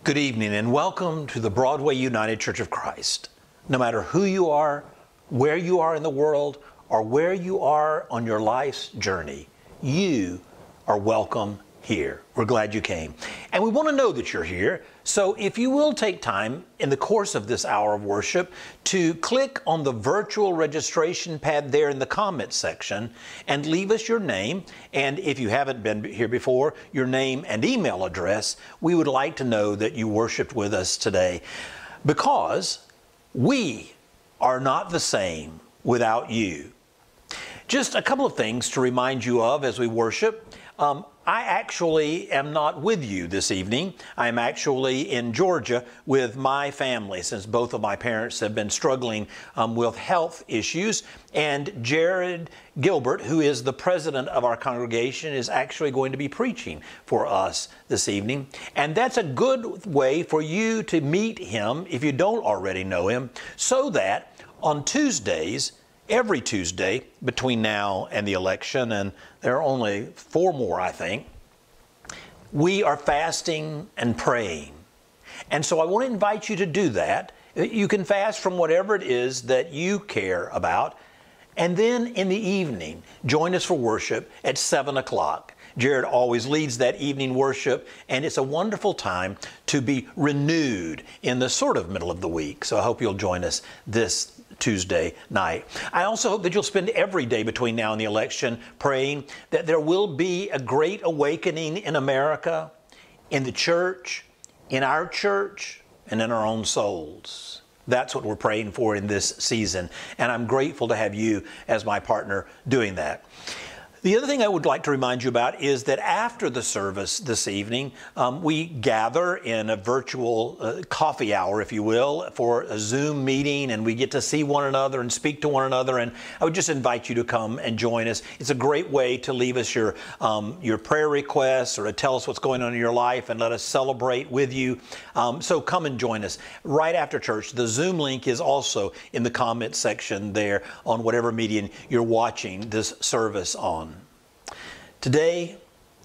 Good evening and welcome to the Broadway United Church of Christ. No matter who you are, where you are in the world, or where you are on your life's journey, you are welcome here. We're glad you came. And we want to know that you're here. So if you will take time in the course of this hour of worship to click on the virtual registration pad there in the comments section and leave us your name. And if you haven't been here before, your name and email address, we would like to know that you worshiped with us today, because we are not the same without you. Just a couple of things to remind you of as we worship. I actually am not with you this evening. I am actually in Georgia with my family, since both of my parents have been struggling with health issues. And Jared Gilbert, who is the president of our congregation, is actually going to be preaching for us this evening. And that's a good way for you to meet him if you don't already know him, so that on Tuesdays, every Tuesday between now and the election, and there are only 4 more, I think, we are fasting and praying. And so I want to invite you to do that. You can fast from whatever it is that you care about. And then in the evening, join us for worship at 7 o'clock. Jared always leads that evening worship, and it's a wonderful time to be renewed in the sort of middle of the week. So I hope you'll join us this Tuesday night. I also hope that you'll spend every day between now and the election praying that there will be a great awakening in America, in the church, in our church, and in our own souls. That's what we're praying for in this season, and I'm grateful to have you as my partner doing that. The other thing I would like to remind you about is that after the service this evening, we gather in a virtual coffee hour, if you will, for a Zoom meeting, and we get to see one another and speak to one another. And I would just invite you to come and join us. It's a great way to leave us your prayer requests, or to tell us what's going on in your life and let us celebrate with you. So come and join us right after church. The Zoom link is also in the comments section there on whatever medium you're watching this service on. Today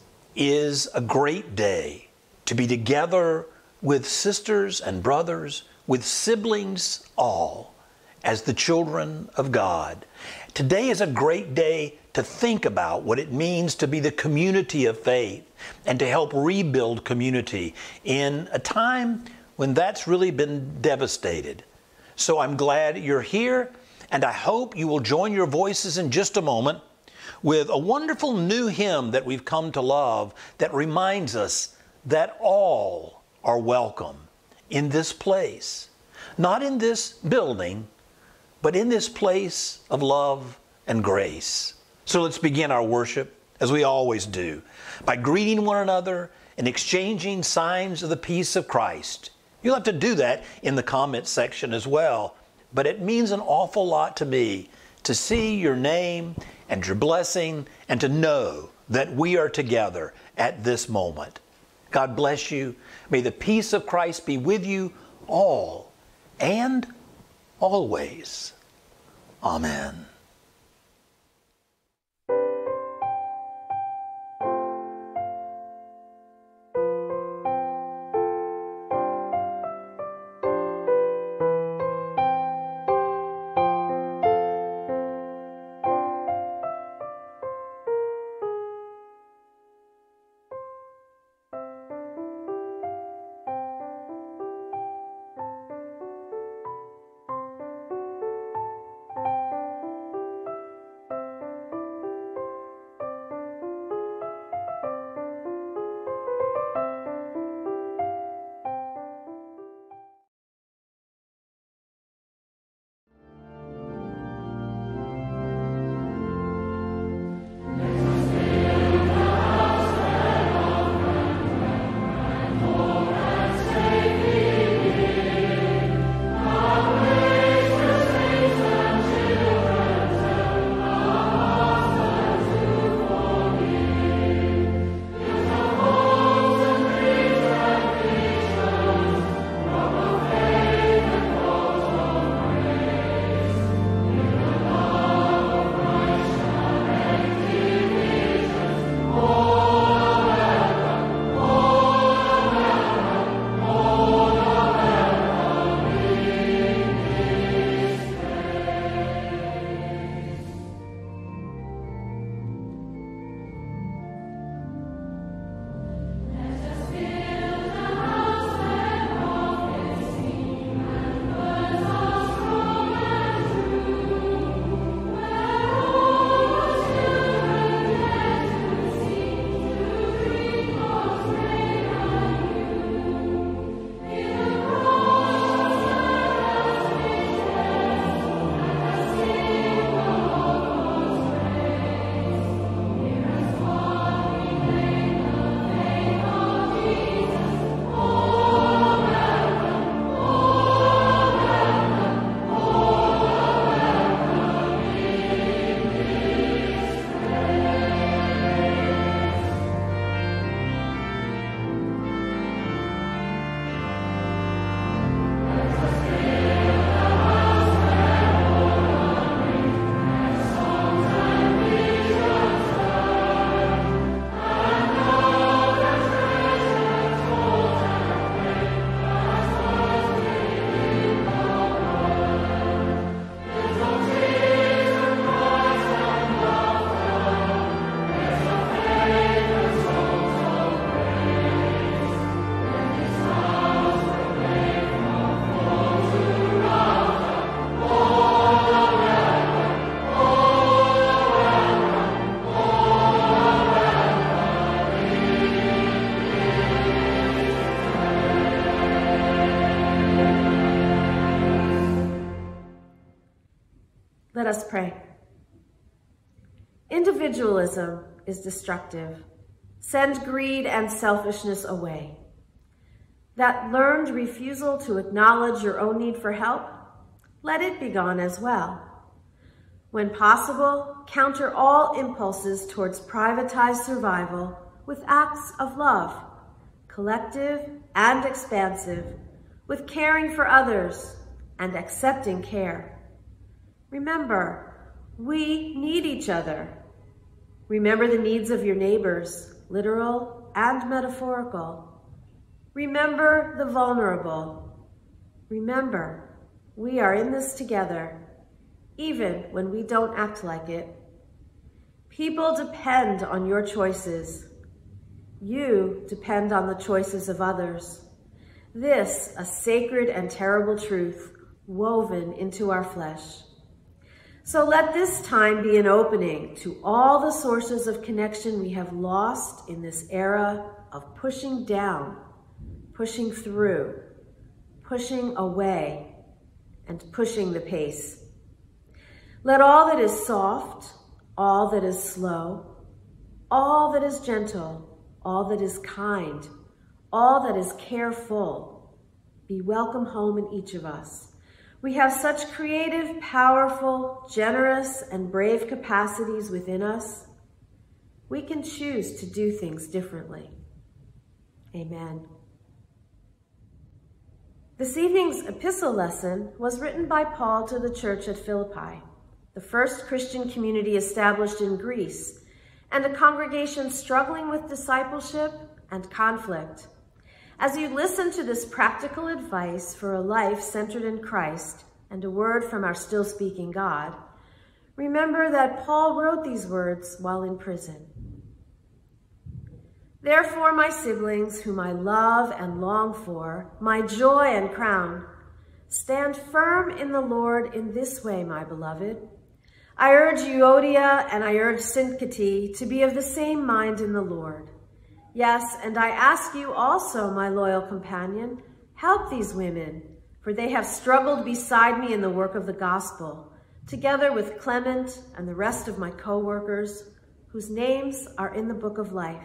is a great day to be together with sisters and brothers, with siblings all, as the children of God. Today is a great day to think about what it means to be the community of faith and to help rebuild community in a time when that's really been devastated. So I'm glad you're here, and I hope you will join your voices in just a moment with a wonderful new hymn that we've come to love that reminds us that all are welcome in this place. Not in this building, but in this place of love and grace. So let's begin our worship, as we always do, by greeting one another and exchanging signs of the peace of Christ. You'll have to do that in the comments section as well, but it means an awful lot to me to see your name and your blessing, and to know that we are together at this moment. God bless you. May the peace of Christ be with you all and always. Amen. Let us pray. Individualism is destructive. Send greed and selfishness away. That learned refusal to acknowledge your own need for help, let it be gone as well. When possible, counter all impulses towards privatized survival with acts of love, collective and expansive, with caring for others and accepting care. Remember, we need each other. Remember the needs of your neighbors, literal and metaphorical. Remember the vulnerable. Remember, we are in this together, even when we don't act like it. People depend on your choices. You depend on the choices of others. This, a sacred and terrible truth woven into our flesh. So let this time be an opening to all the sources of connection we have lost in this era of pushing down, pushing through, pushing away, and pushing the pace. Let all that is soft, all that is slow, all that is gentle, all that is kind, all that is careful, be welcome home in each of us. We have such creative, powerful, generous, and brave capacities within us. We can choose to do things differently. Amen. This evening's epistle lesson was written by Paul to the church at Philippi, the first Christian community established in Greece, and a congregation struggling with discipleship and conflict. As you listen to this practical advice for a life centered in Christ and a word from our still speaking God, remember that Paul wrote these words while in prison. Therefore, my siblings, whom I love and long for, my joy and crown, stand firm in the Lord in this way, my beloved. I urge Euodia and I urge Syntyche to be of the same mind in the Lord. Yes, and I ask you also, my loyal companion, help these women, for they have struggled beside me in the work of the gospel, together with Clement and the rest of my co-workers, whose names are in the book of life.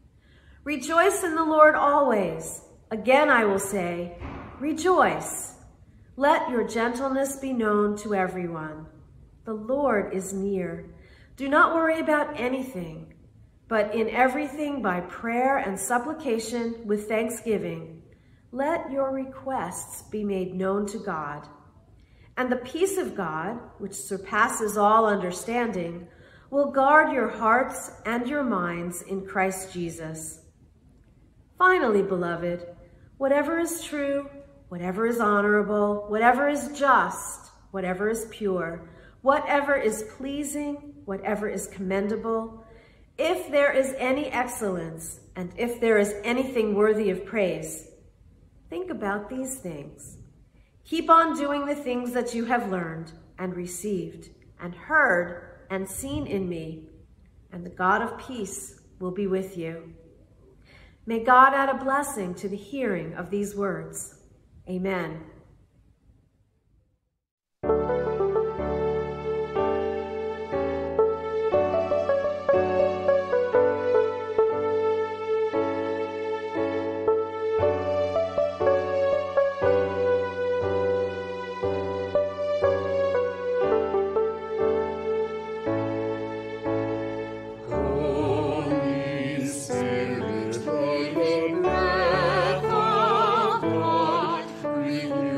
Rejoice in the Lord always. Again, I will say, rejoice. Let your gentleness be known to everyone. The Lord is near. Do not worry about anything, but in everything by prayer and supplication with thanksgiving, let your requests be made known to God. And the peace of God, which surpasses all understanding, will guard your hearts and your minds in Christ Jesus. Finally, beloved, whatever is true, whatever is honorable, whatever is just, whatever is pure, whatever is pleasing, whatever is commendable, if there is any excellence, and if there is anything worthy of praise, think about these things. Keep on doing the things that you have learned and received and heard and seen in me, and the God of peace will be with you. May God add a blessing to the hearing of these words. Amen. Bring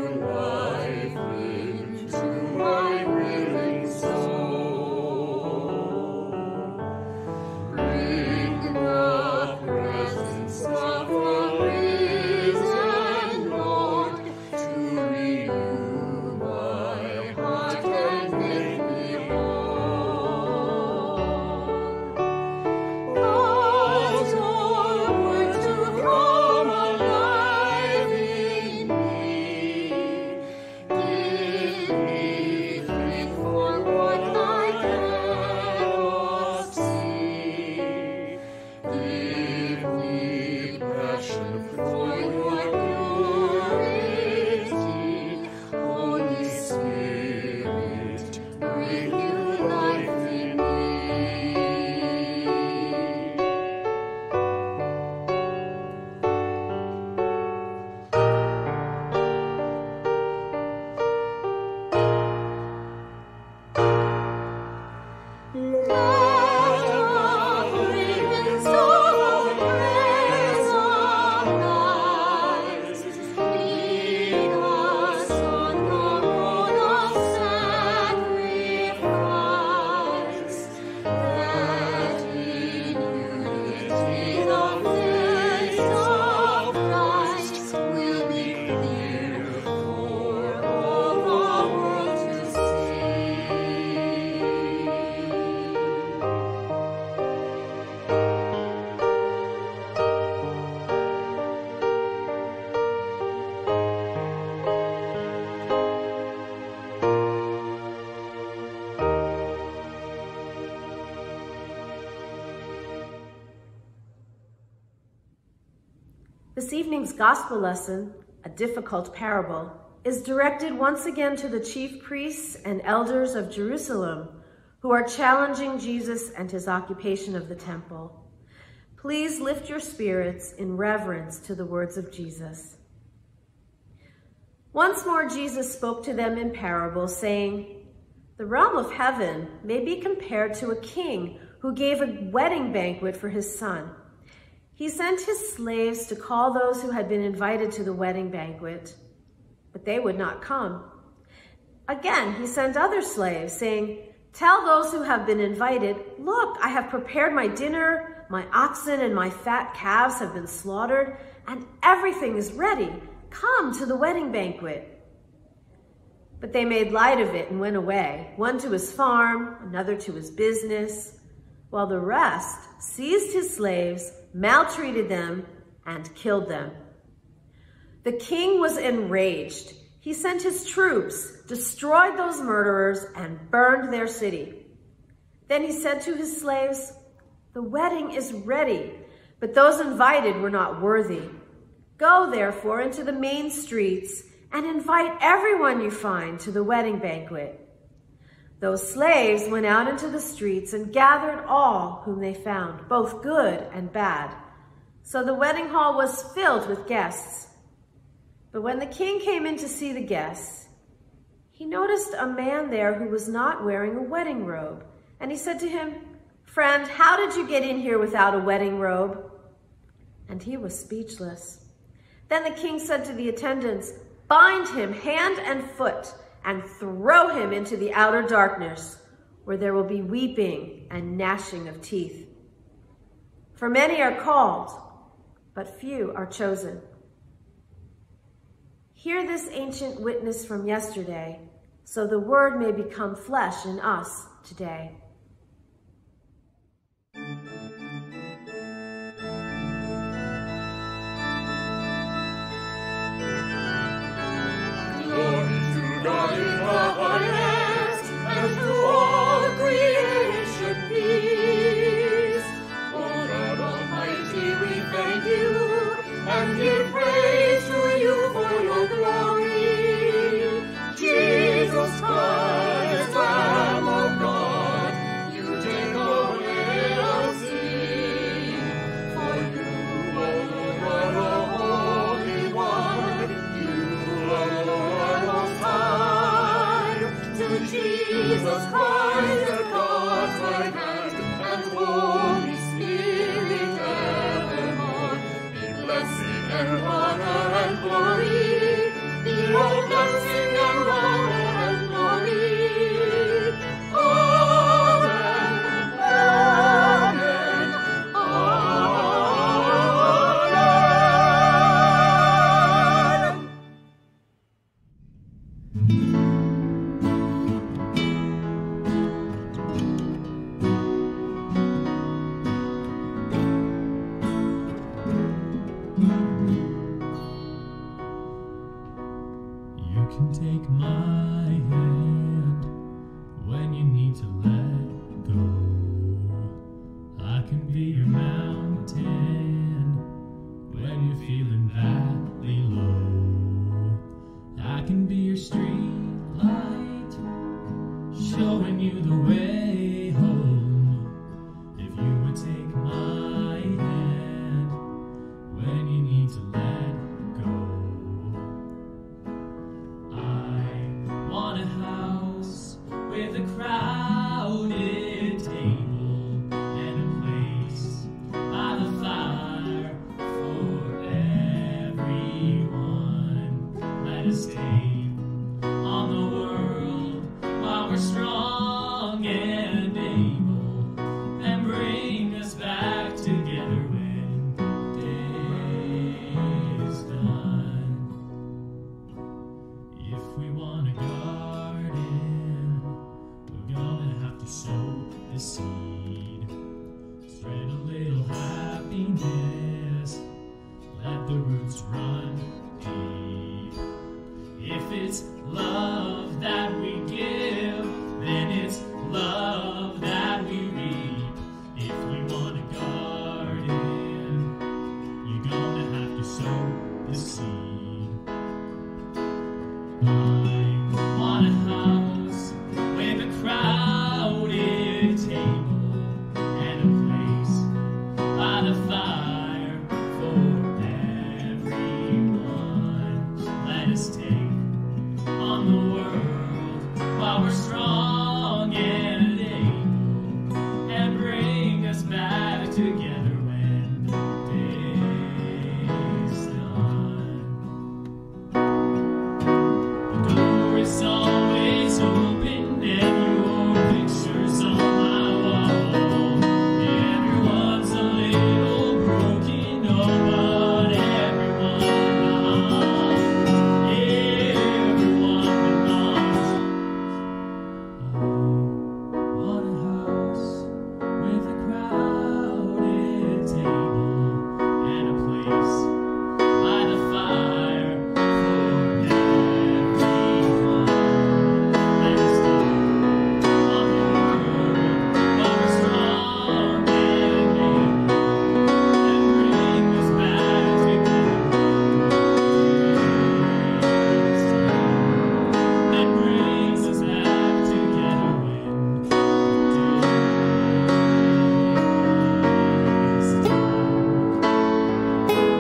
evening's gospel lesson, a difficult parable, is directed once again to the chief priests and elders of Jerusalem who are challenging Jesus and his occupation of the temple. Please lift your spirits in reverence to the words of Jesus. Once more, Jesus spoke to them in parables, saying, "The realm of heaven may be compared to a king who gave a wedding banquet for his son. He sent his slaves to call those who had been invited to the wedding banquet, but they would not come. Again, he sent other slaves, saying, 'Tell those who have been invited, look, I have prepared my dinner, my oxen and my fat calves have been slaughtered, and everything is ready. Come to the wedding banquet.' But they made light of it and went away, one to his farm, another to his business, while the rest seized his slaves, maltreated them, and killed them. The king was enraged. He sent his troops, destroyed those murderers, and burned their city. Then he said to his slaves, 'The wedding is ready, but those invited were not worthy. Go, therefore, into the main streets and invite everyone you find to the wedding banquet.' Those slaves went out into the streets and gathered all whom they found, both good and bad. So the wedding hall was filled with guests. But when the king came in to see the guests, he noticed a man there who was not wearing a wedding robe. And he said to him, 'Friend, how did you get in here without a wedding robe?' And he was speechless. Then the king said to the attendants, 'Bind him hand and foot and throw him into the outer darkness, where there will be weeping and gnashing of teeth. For many are called, but few are chosen.' Hear this ancient witness from yesterday, so the word may become flesh in us today." Glory to God in the highest, and to all creation peace. O God Almighty, we thank you, and give praise to you for your glory. Jesus Christ, Lamb of God, you take away our sin. For you alone are the Holy One, you alone are Most High. To Jesus Christ, the God's right hand, and Holy Spirit evermore, be blessing and honor and glory, be all blessing and honor and glory. Amen, amen, amen. You can take my hand when you need to let go. I can be your mountain when you're feeling badly low. I can be your street light, showing you the way home. If you would take my hand when you need to let go. I want a house with a crowded table and a place by the fire for everyone. Let us stay on the world while we're strong and able, and bring us back together when day is done. If we want a garden, we're gonna have to sow the seed. Spread a little happiness, let the roots run deep. If it's love that we give, then it's love that we reap. If we want a garden, you're gonna have to sow want a house with a crowded table and a place by the fire for everyone. Let us take on the world while we're strong and able, and bring us back together when the day's done. The door is always open and your picture's on my wall. Everyone's a little broken, oh, but everyone belongs. Everyone belongs. I want a house with a crowded table and a place by the fire for everyone. Let us take on the world while we're strong and able, and bring us back together and brings us back together when the day's done.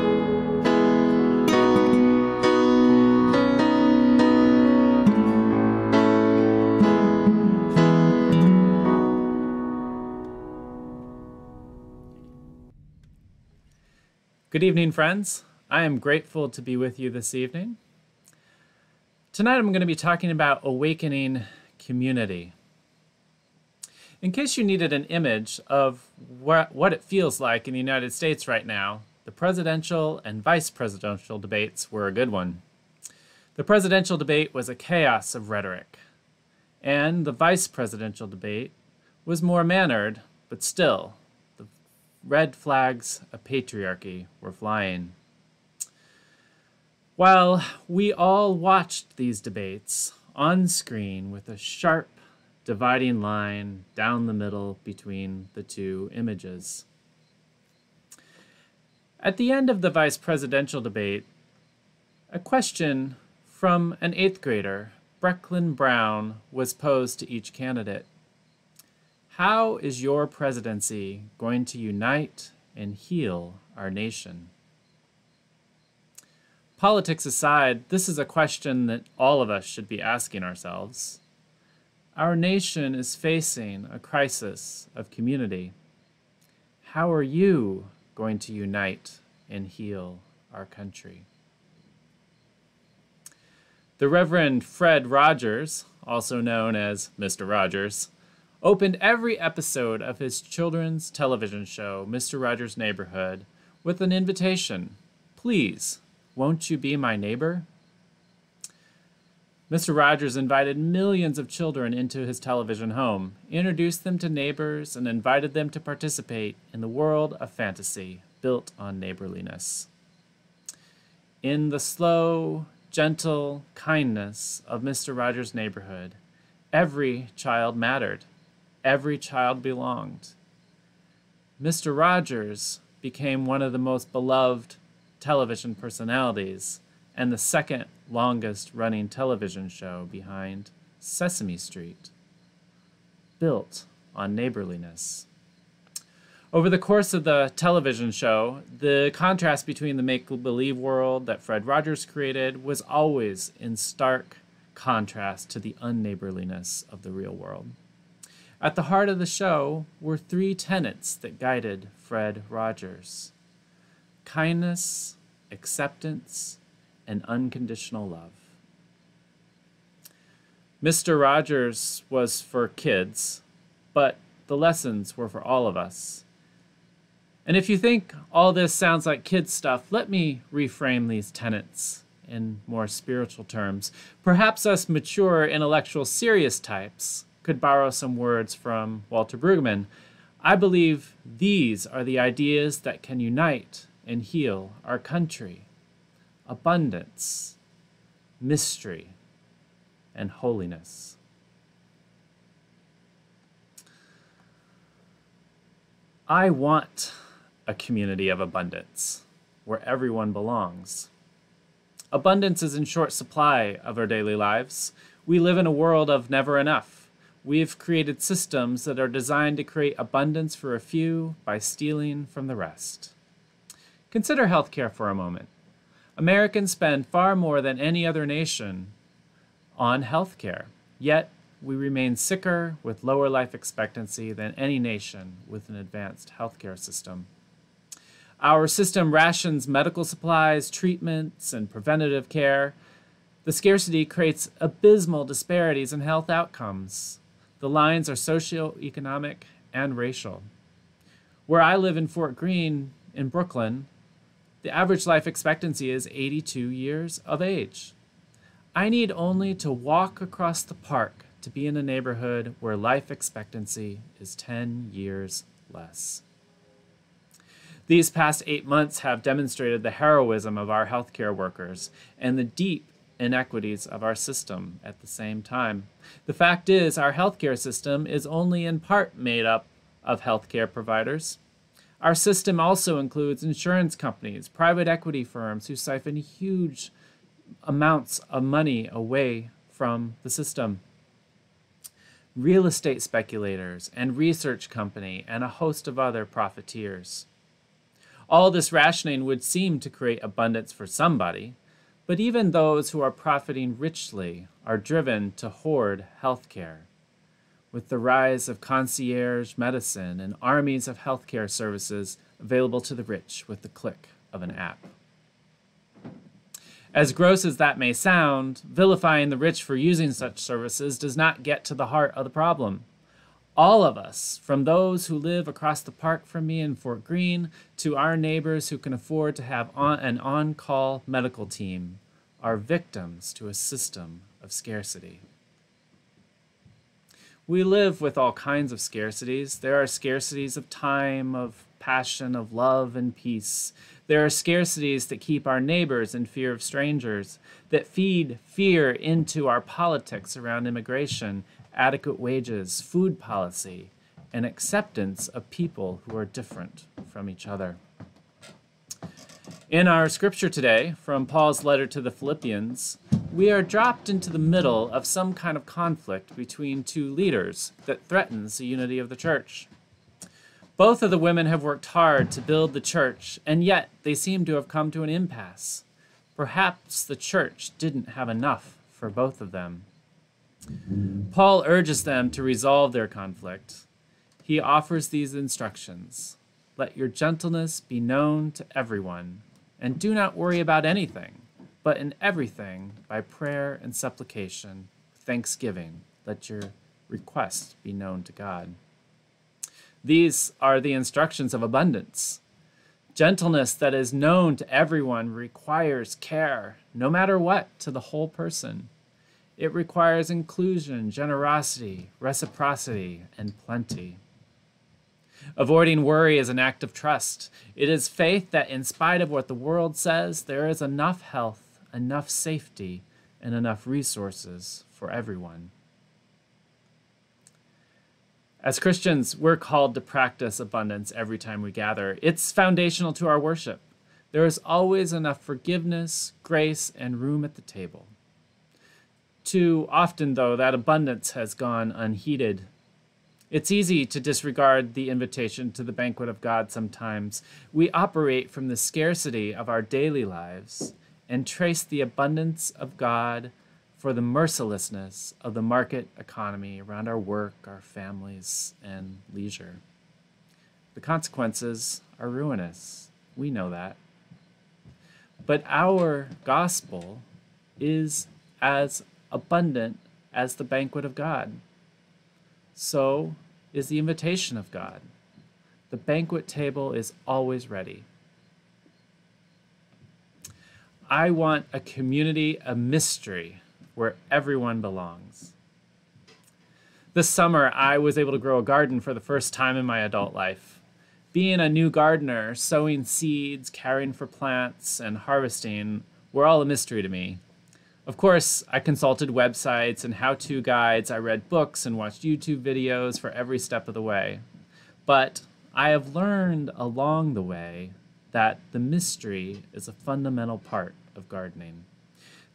Good evening, friends. I am grateful to be with you this evening. Tonight I'm going to be talking about awakening community. In case you needed an image of what it feels like in the United States right now, the presidential and vice presidential debates were a good one. The presidential debate was a chaos of rhetoric, and the vice presidential debate was more mannered, but still, the red flags of patriarchy were flying. While we all watched these debates on screen with a sharp dividing line down the middle between the two images. At the end of the vice presidential debate, a question from an 8th grader, Brecklin Brown, was posed to each candidate. How is your presidency going to unite and heal our nation? Politics aside, this is a question that all of us should be asking ourselves. Our nation is facing a crisis of community. How are you going to unite and heal our country? The Reverend Fred Rogers, also known as Mr. Rogers, opened every episode of his children's television show, Mr. Rogers' Neighborhood, with an invitation. Please, won't you be my neighbor? Mr. Rogers invited millions of children into his television home, introduced them to neighbors, and invited them to participate in the world of fantasy built on neighborliness. In the slow, gentle kindness of Mr. Rogers' Neighborhood, every child mattered. Every child belonged. Mr. Rogers became one of the most beloved television personalities and the second longest running television show behind Sesame Street, built on neighborliness. Over the course of the television show, the contrast between the make-believe world that Fred Rogers created was always in stark contrast to the unneighborliness of the real world. At the heart of the show were 3 tenets that guided Fred Rogers: kindness, acceptance, and unconditional love. Mr. Rogers was for kids, but the lessons were for all of us. And if you think all this sounds like kids stuff, let me reframe these tenets in more spiritual terms. Perhaps us mature, intellectual, serious types could borrow some words from Walter Brueggemann. I believe these are the ideas that can unite and heal our country: abundance, mystery, and holiness. I want a community of abundance where everyone belongs. Abundance is in short supply of our daily lives. We live in a world of never enough. We've created systems that are designed to create abundance for a few by stealing from the rest. Consider healthcare for a moment. Americans spend far more than any other nation on healthcare, yet we remain sicker with lower life expectancy than any nation with an advanced healthcare system. Our system rations medical supplies, treatments, and preventative care. The scarcity creates abysmal disparities in health outcomes. The lines are socioeconomic and racial. Where I live in Fort Greene, in Brooklyn, the average life expectancy is 82 years of age. I need only to walk across the park to be in a neighborhood where life expectancy is 10 years less. These past 8 months have demonstrated the heroism of our healthcare workers and the deep inequities of our system at the same time. The fact is, our healthcare system is only in part made up of healthcare providers. Our system also includes insurance companies, private equity firms who siphon huge amounts of money away from the system, real estate speculators and research company, and a host of other profiteers. All this rationing would seem to create abundance for somebody, but even those who are profiting richly are driven to hoard healthcare. With the rise of concierge medicine and armies of healthcare services available to the rich with the click of an app. As gross as that may sound, vilifying the rich for using such services does not get to the heart of the problem. All of us, from those who live across the park from me in Fort Greene to our neighbors who can afford to have an on-call medical team, are victims to a system of scarcity. We live with all kinds of scarcities. There are scarcities of time, of passion, of love and peace. There are scarcities that keep our neighbors in fear of strangers, that feed fear into our politics around immigration, adequate wages, food policy, and acceptance of people who are different from each other. In our scripture today, from Paul's letter to the Philippians, we are dropped into the middle of some kind of conflict between two leaders that threatens the unity of the church. Both of the women have worked hard to build the church, and yet they seem to have come to an impasse. Perhaps the church didn't have enough for both of them. Paul urges them to resolve their conflict. He offers these instructions. Let your gentleness be known to everyone, and do not worry about anything, but in everything, by prayer and supplication, thanksgiving, let your requests be known to God. These are the instructions of abundance. Gentleness that is known to everyone requires care, no matter what, to the whole person. It requires inclusion, generosity, reciprocity, and plenty. Avoiding worry is an act of trust. It is faith that in spite of what the world says, there is enough health, enough safety, and enough resources for everyone. As Christians, we're called to practice abundance every time we gather. It's foundational to our worship. There is always enough forgiveness, grace, and room at the table. Too often, though, that abundance has gone unheeded. It's easy to disregard the invitation to the banquet of God sometimes. We operate from the scarcity of our daily lives and trace the abundance of God for the mercilessness of the market economy around our work, our families, and leisure. The consequences are ruinous. We know that. But our gospel is as abundant as the banquet of God. So is the invitation of God. The banquet table is always ready. I want a community of mystery where everyone belongs. This summer, I was able to grow a garden for the first time in my adult life. Being a new gardener, sowing seeds, caring for plants, and harvesting were all a mystery to me. Of course, I consulted websites and how-to guides, I read books and watched YouTube videos for every step of the way. But I have learned along the way that the mystery is a fundamental part of gardening.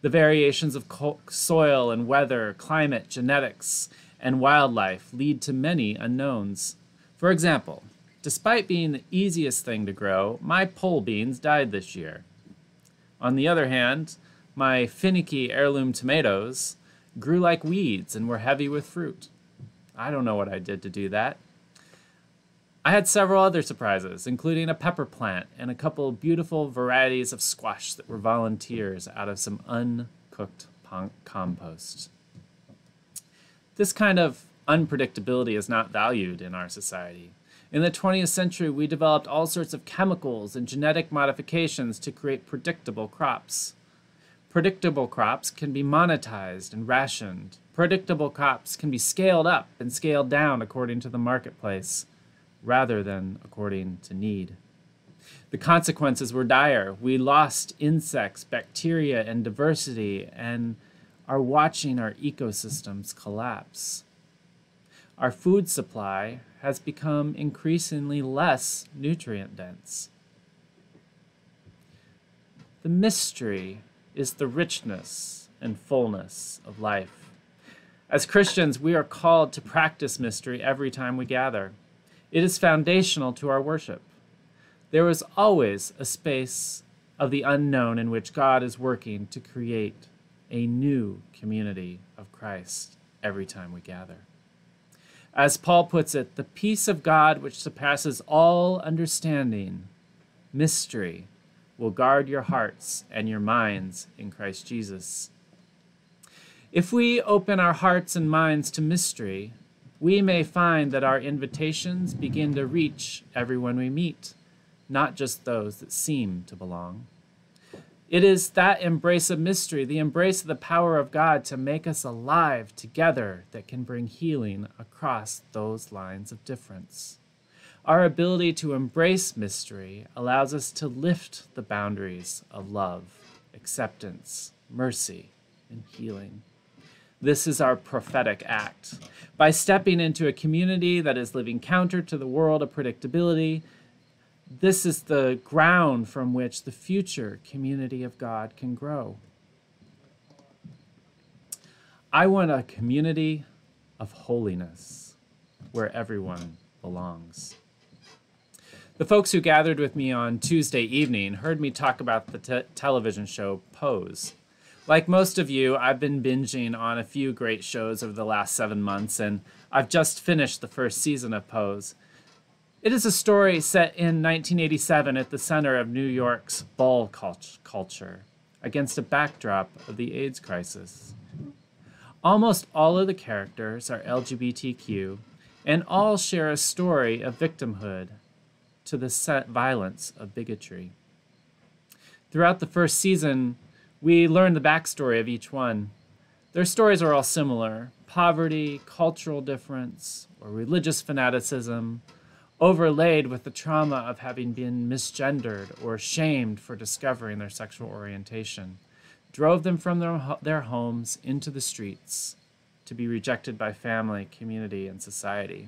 The variations of soil and weather, climate, genetics, and wildlife lead to many unknowns. For example, despite being the easiest thing to grow, my pole beans died this year. On the other hand, my finicky heirloom tomatoes grew like weeds and were heavy with fruit. I don't know what I did to do that. I had several other surprises, including a pepper plant and a couple of beautiful varieties of squash that were volunteers out of some uncooked compost. This kind of unpredictability is not valued in our society. In the 20th century, we developed all sorts of chemicals and genetic modifications to create predictable crops. Predictable crops can be monetized and rationed. Predictable crops can be scaled up and scaled down according to the marketplace, rather than according to need. The consequences were dire. We lost insects, bacteria, and diversity, and are watching our ecosystems collapse. Our food supply has become increasingly less nutrient dense. The mystery is the richness and fullness of life. As Christians, we are called to practice mystery every time we gather. It is foundational to our worship. There is always a space of the unknown in which God is working to create a new community of Christ every time we gather. As Paul puts it, the peace of God which surpasses all understanding, mystery, will guard your hearts and your minds in Christ Jesus. If we open our hearts and minds to mystery, we may find that our invitations begin to reach everyone we meet, not just those that seem to belong. It is that embrace of mystery, the embrace of the power of God to make us alive together, that can bring healing across those lines of difference. Our ability to embrace mystery allows us to lift the boundaries of love, acceptance, mercy, and healing. This is our prophetic act. By stepping into a community that is living counter to the world of predictability, this is the ground from which the future community of God can grow. I want a community of holiness where everyone belongs. The folks who gathered with me on Tuesday evening heard me talk about the television show Pose. Like most of you, I've been binging on a few great shows over the last 7 months, and I've just finished the first season of Pose. It is a story set in 1987 at the center of New York's ball culture, against a backdrop of the AIDS crisis. Almost all of the characters are LGBTQ, and all share a story of victimhood to the violence of bigotry. Throughout the first season, we learn the backstory of each one. Their stories are all similar: poverty, cultural difference, or religious fanaticism, overlaid with the trauma of having been misgendered or shamed for discovering their sexual orientation, drove them from their homes into the streets to be rejected by family, community, and society.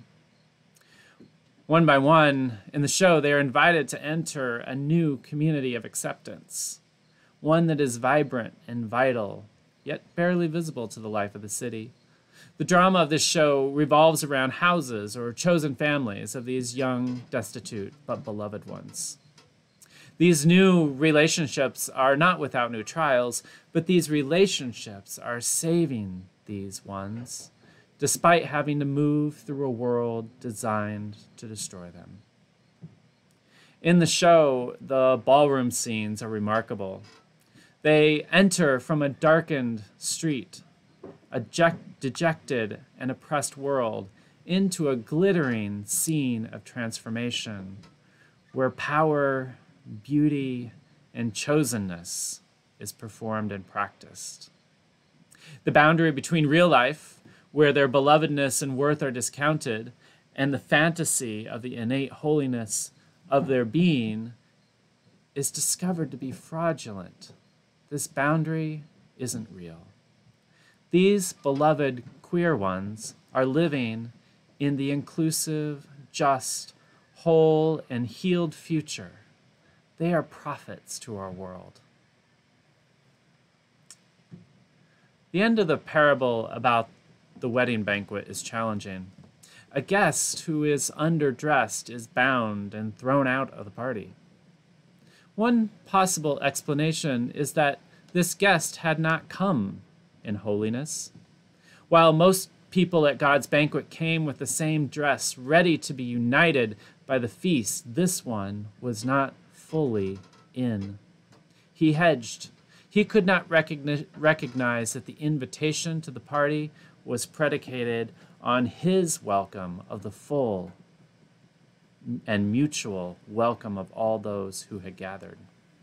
One by one, in the show, they are invited to enter a new community of acceptance, one that is vibrant and vital, yet barely visible to the life of the city. The drama of this show revolves around houses or chosen families of these young, destitute, but beloved ones. These new relationships are not without new trials, but these relationships are saving these ones, despite having to move through a world designed to destroy them. In the show, the ballroom scenes are remarkable. They enter from a darkened street, a dejected and oppressed world, into a glittering scene of transformation, where power, beauty, and chosenness is performed and practiced. The boundary between real life, where their belovedness and worth are discounted, and the fantasy of the innate holiness of their being is discovered to be fraudulent. This boundary isn't real. These beloved queer ones are living in the inclusive, just, whole, and healed future. They are prophets to our world. The end of the parable about the wedding banquet is challenging. A guest who is underdressed is bound and thrown out of the party. One possible explanation is that this guest had not come in holiness. While most people at God's banquet came with the same dress, ready to be united by the feast, this one was not fully in. He hedged. He could not recognize that the invitation to the party was predicated on his welcome of the full and mutual welcome of all those who had gathered.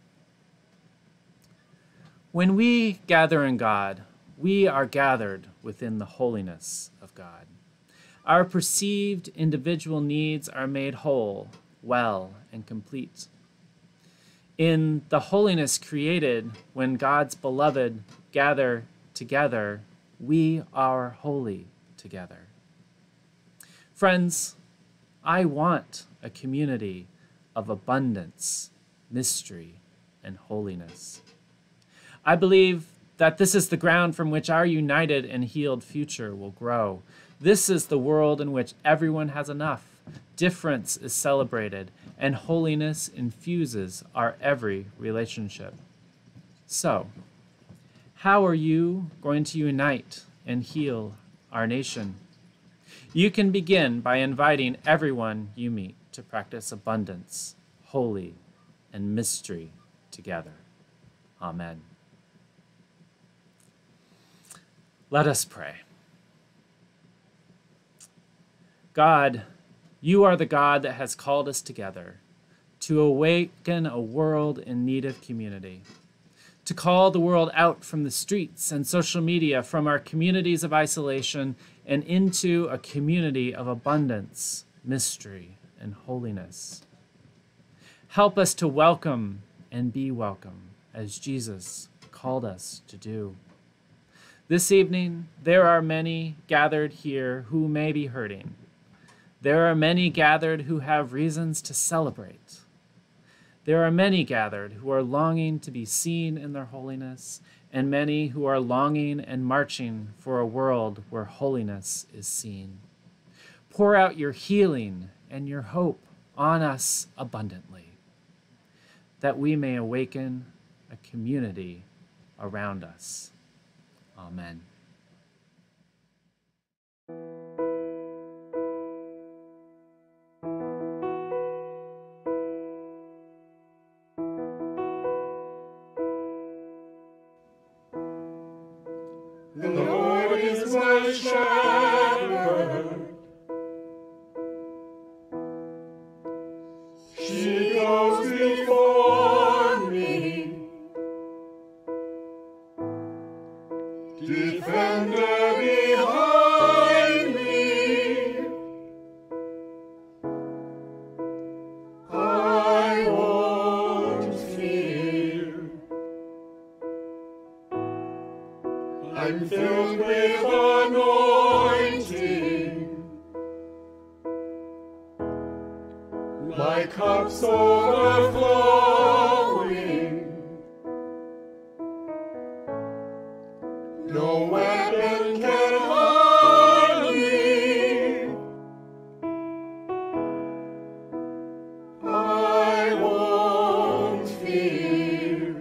When we gather in God, we are gathered within the holiness of God. Our perceived individual needs are made whole, well, and complete. In the holiness created when God's beloved gather together, we are holy together. Friends, I want a community of abundance, mystery, and holiness. I believe that this is the ground from which our united and healed future will grow. This is the world in which everyone has enough, difference is celebrated, and holiness infuses our every relationship. So, how are you going to unite and heal our nation? You can begin by inviting everyone you meet to practice abundance, holy, and mystery together. Amen. Let us pray. God, you are the God that has called us together to awaken a world in need of community, to call the world out from the streets and social media, from our communities of isolation, and into a community of abundance, mystery, and holiness. Help us to welcome and be welcome, as Jesus called us to do. This evening, there are many gathered here who may be hurting. There are many gathered who have reasons to celebrate. There are many gathered who are longing to be seen in their holiness, and many who are longing and marching for a world where holiness is seen. Pour out your healing and your hope on us abundantly, that we may awaken a community around us. Amen. The Lord is my shepherd. She goes before me. Defender behind me. I won't fear. I'm filled with anointing. My cup's overflowing. No weapon can harm me. I won't fear.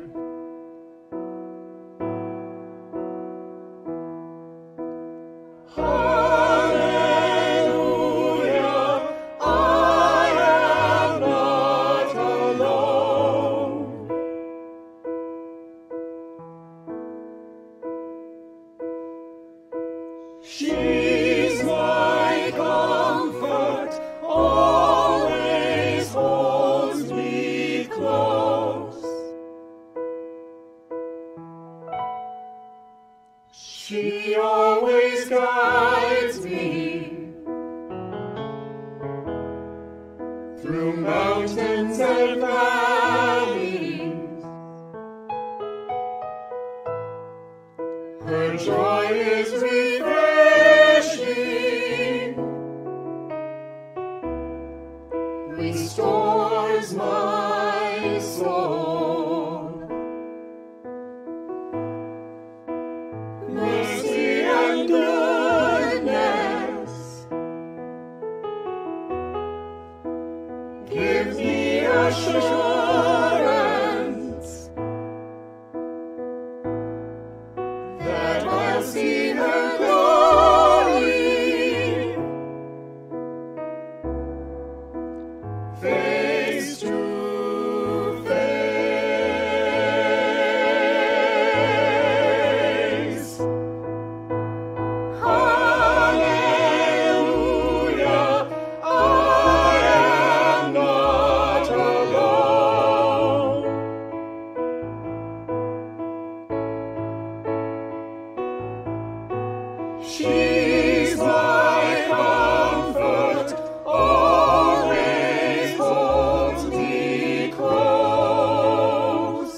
Hallelujah, I am not alone. She's my comfort, always holds me close. She always guides me through mountains and valleys. Her joy is refreshing, restores my soul. Mercy see her glory. Face to face. Hallelujah, I am not alone. She's my comfort, always holds me close.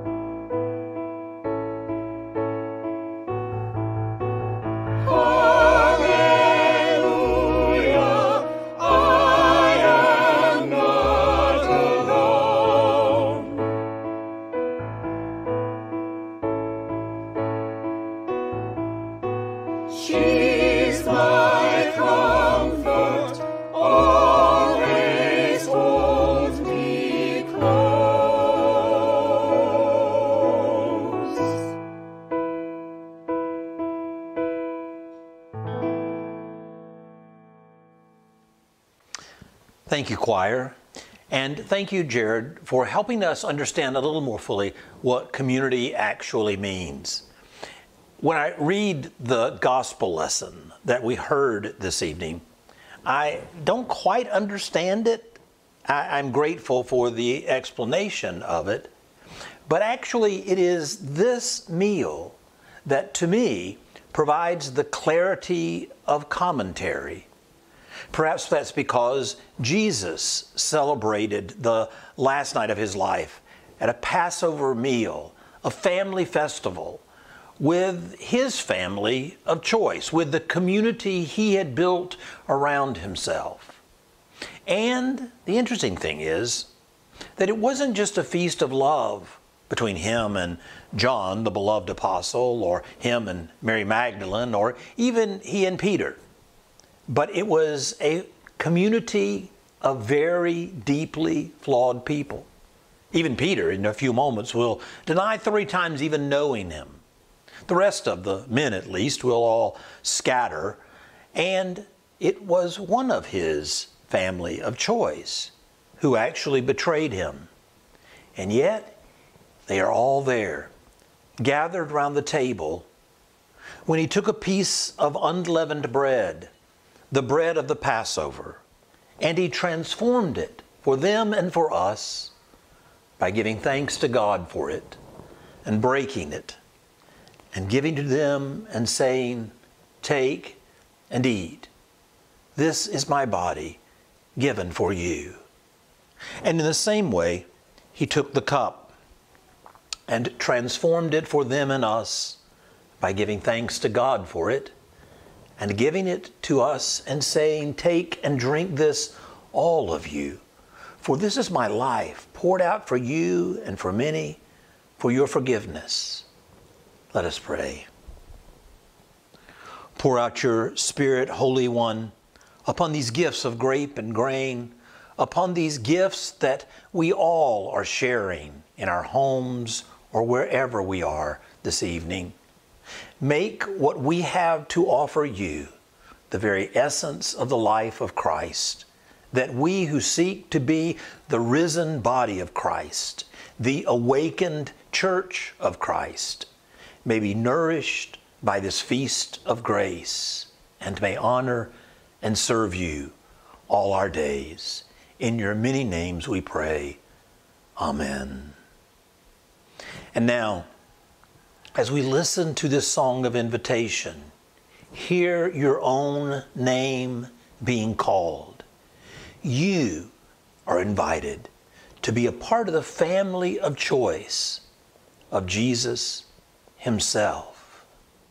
Hallelujah, I am not alone. She's my comfort, always holds me close. Thank you, choir. And thank you, Jared, for helping us understand a little more fully what community actually means. When I read the gospel lesson that we heard this evening, I don't quite understand it. I'm grateful for the explanation of it. But actually, it is this meal that, to me, provides the clarity of commentary. Perhaps that's because Jesus celebrated the last night of his life at a Passover meal, a family festival, with his family of choice, with the community he had built around himself. And the interesting thing is that it wasn't just a feast of love between him and John, the beloved apostle, or him and Mary Magdalene, or even he and Peter. But it was a community of very deeply flawed people. Even Peter, in a few moments, will deny 3 times even knowing him. The rest of the men, at least, will all scatter. And it was one of his family of choice who actually betrayed him. And yet, they are all there, gathered round the table, when he took a piece of unleavened bread, the bread of the Passover, and he transformed it for them and for us by giving thanks to God for it and breaking it and giving to them and saying, "Take and eat. This is my body given for you." And in the same way, he took the cup and transformed it for them and us by giving thanks to God for it and giving it to us and saying, "Take and drink this, all of you, for this is my life poured out for you and for many for your forgiveness." Let us pray. Pour out your Spirit, Holy One, upon these gifts of grape and grain, upon these gifts that we all are sharing in our homes or wherever we are this evening. Make what we have to offer you the very essence of the life of Christ, that we who seek to be the risen body of Christ, the awakened church of Christ, may be nourished by this feast of grace and may honor and serve you all our days. In your many names we pray. Amen. And now, as we listen to this song of invitation, hear your own name being called. You are invited to be a part of the family of choice of Jesus himself.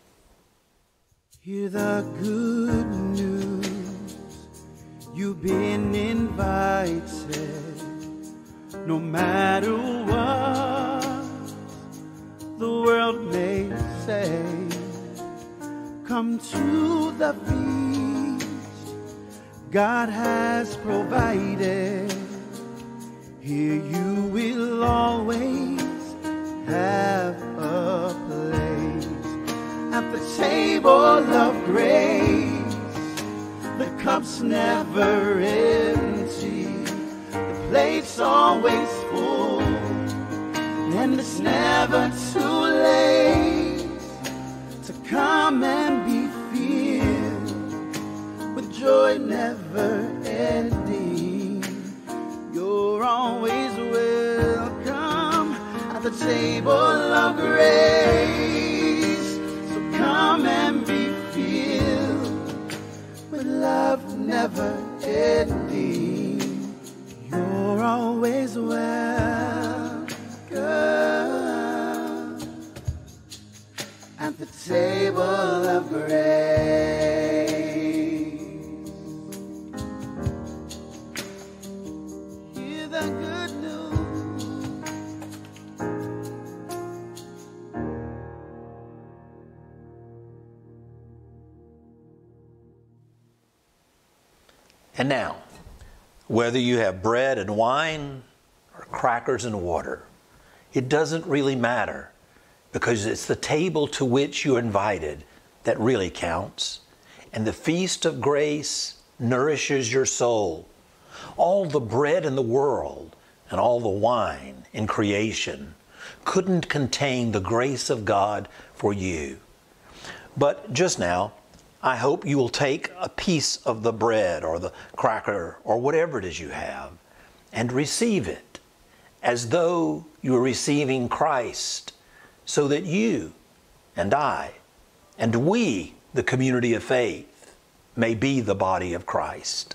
Hear the good news. You've been invited. No matter what the world may say, come to the feast God has provided. Here you will always have a place. at the table of grace. The cup's never empty, the plate's always full, and it's never too late to come and be filled with joy never ending. You're always welcome at the table of grace. So come and be filled with love never ending. You're always welcome at the table of grace. Hear the good news. And now, whether you have bread and wine or crackers and water, it doesn't really matter, because it's the table to which you're invited that really counts. And the feast of grace nourishes your soul. All the bread in the world and all the wine in creation couldn't contain the grace of God for you. But just now, I hope you will take a piece of the bread or the cracker or whatever it is you have and receive it as though you were receiving Christ, so that you and I and we, the community of faith, may be the body of Christ.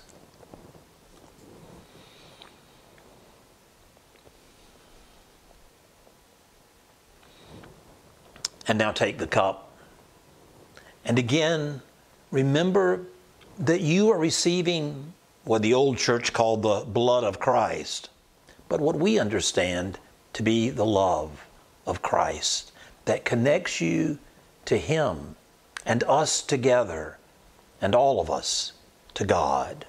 And now take the cup. And again, remember that you are receiving what the old church called the blood of Christ, but what we understand to be the love of Christ that connects you to Him and us together and all of us to God.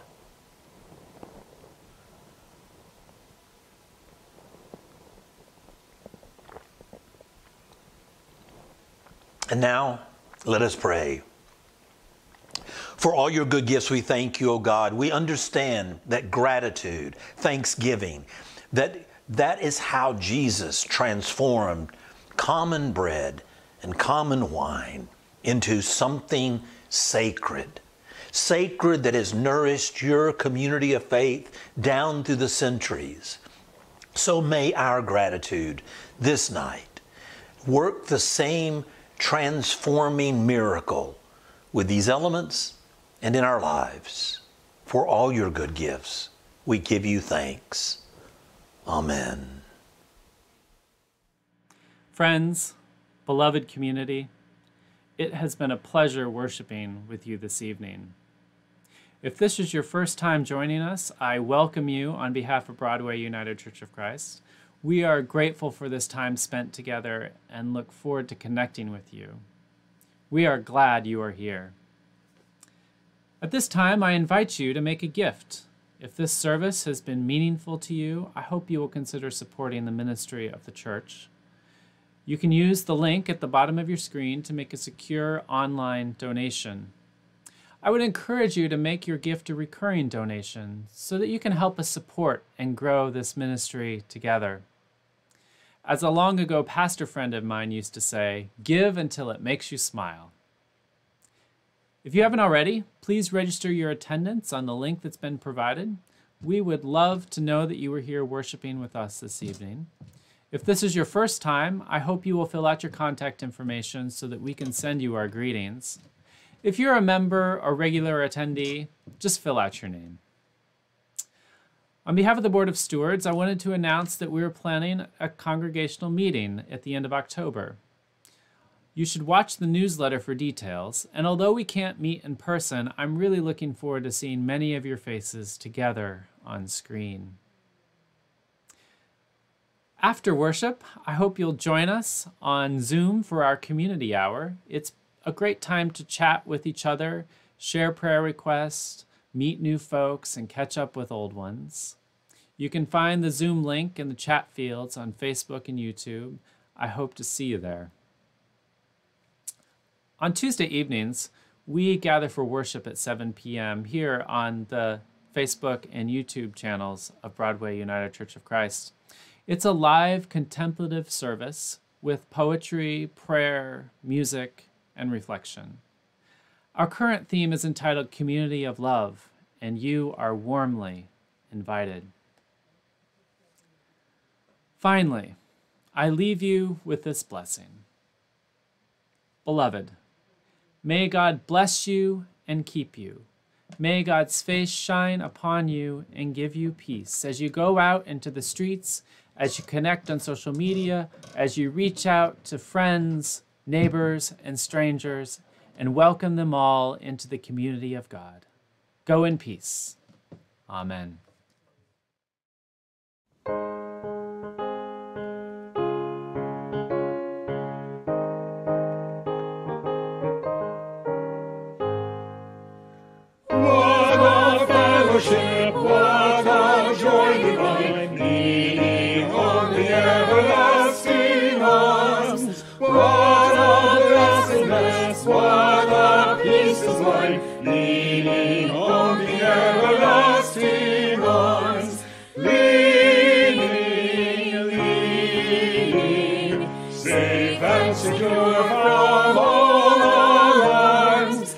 And now, let us pray. For all your good gifts, we thank you, O God. We understand that gratitude, thanksgiving, that is how Jesus transformed common bread and common wine into something sacred. Sacred that has nourished your community of faith down through the centuries. So may our gratitude this night work the same transforming miracle with these elements and in our lives. For all your good gifts, we give you thanks. Amen. Friends, beloved community, it has been a pleasure worshiping with you this evening. If this is your first time joining us, I welcome you on behalf of Broadway United Church of Christ. We are grateful for this time spent together and look forward to connecting with you. We are glad you are here. At this time, I invite you to make a gift. If this service has been meaningful to you, I hope you will consider supporting the ministry of the church. You can use the link at the bottom of your screen to make a secure online donation. I would encourage you to make your gift a recurring donation so that you can help us support and grow this ministry together. As a long ago pastor friend of mine used to say, give until it makes you smile. If you haven't already, please register your attendance on the link that's been provided. We would love to know that you were here worshiping with us this evening. If this is your first time, I hope you will fill out your contact information so that we can send you our greetings. If you're a member or regular attendee, just fill out your name. On behalf of the Board of Stewards, I wanted to announce that we are planning a congregational meeting at the end of October. You should watch the newsletter for details, and although we can't meet in person, I'm really looking forward to seeing many of your faces together on screen. After worship, I hope you'll join us on Zoom for our community hour. It's a great time to chat with each other, share prayer requests, meet new folks, and catch up with old ones. You can find the Zoom link in the chat fields on Facebook and YouTube. I hope to see you there. On Tuesday evenings, we gather for worship at 7 p.m. here on the Facebook and YouTube channels of Broadway United Church of Christ. It's a live contemplative service with poetry, prayer, music, and reflection. Our current theme is entitled Community of Love, and you are warmly invited. Finally, I leave you with this blessing. Beloved, may God bless you and keep you. May God's face shine upon you and give you peace as you go out into the streets, as you connect on social media, as you reach out to friends, neighbors, and strangers, and welcome them all into the community of God. Go in peace. Amen. What a joy divine, leaning on the everlasting arms. What a blessedness, what a peace is mine, leaning on the everlasting arms. Leaning, safe and secure from all alarms.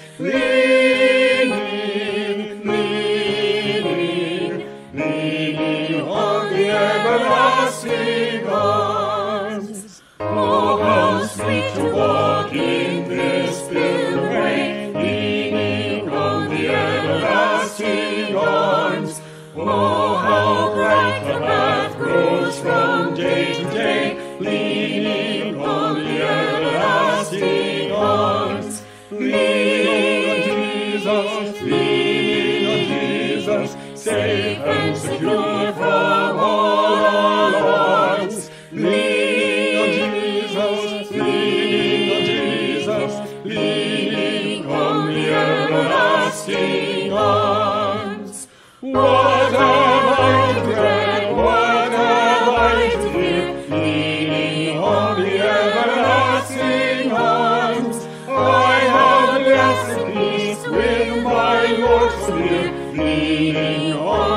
Everlasting arms. Oh, how sweet to walk in this pilgrim way, leaning on the everlasting arms. Oh, how bright the path grows from day to day, leaning on the everlasting arms. Leaning on Jesus, leaning on Jesus, safe and secure from all alarms. Leaning on Jesus, leaning on Jesus, leaning on the everlasting arms. What have I to dread? What have I to fear? Leaning on the everlasting arms. I have blessed peace with my Lord so near, leaning on